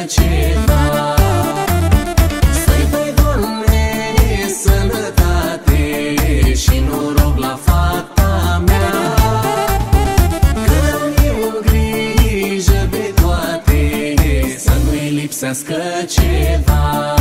ceva. Să-i dai, Doamne, sănătate și noroc la fata mea, că eu grijă de toate, să nu-i lipsească ceva.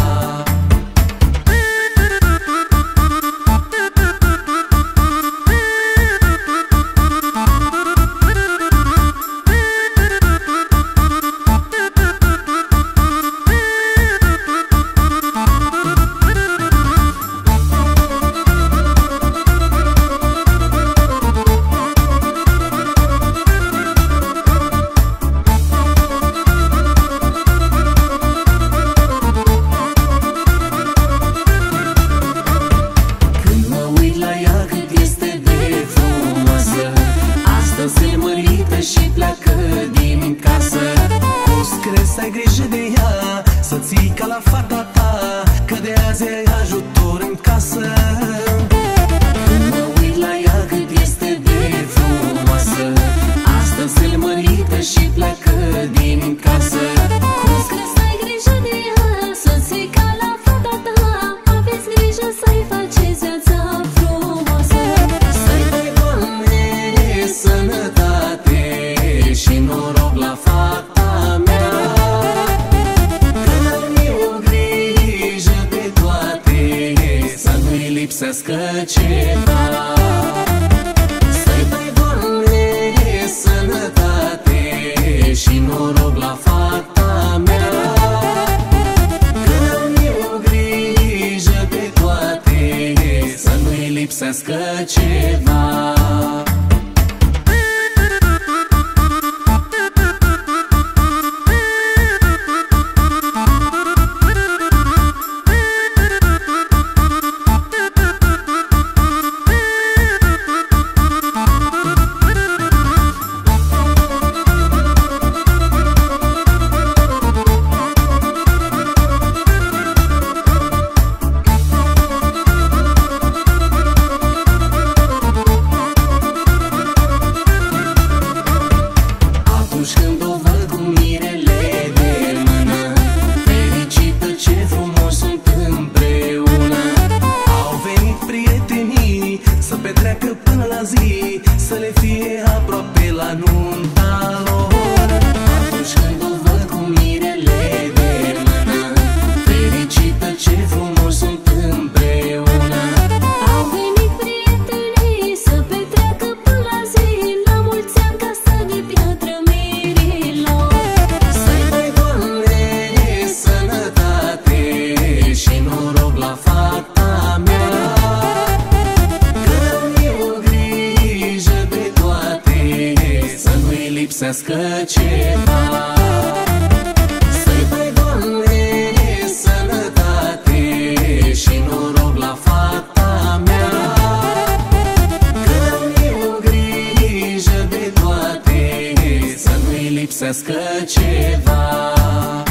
Se mărită și pleacă din casă. Să ai grijă de ea, să ții ca la fata ta, că de azi ai ajutor în casă. Când mă uit la ea cât este de frumoasă, astăzi se mărită și pleacă din casă. Să ai grijă de ea, să ții ca la fata ta, aveți grijă să-i faceți viața frumoasă. Să-i dai, Doamne, sănătate și noroc la fata mea, că eu grijă de toate, să nu-i lipsească ceva. Să-i dai, Doamne, sănătate și noroc la fata mea, că eu grijă de toate, să nu-i lipsească ceva. Când o văd cu mirele de mână, fericită, ce frumos sunt împreună. Au venit prietenii să petreacă până la zi, să le fie aproape la nunta lor. Atunci când o văd cu mirele de mână, fericită, ce frumos sunt împreună. Au venit prietenii să petreacă până la zi, la mulți ani casă de piatră mirilor. Să-i dai, Doamne, sănătate și noroc la fata mea, că eu grijă de toate, să nu-i lipsească ceva. Să-i dai, Doamne, sănătate și noroc la fata mea, că eu grijă de toate, să nu-i lipsească ceva.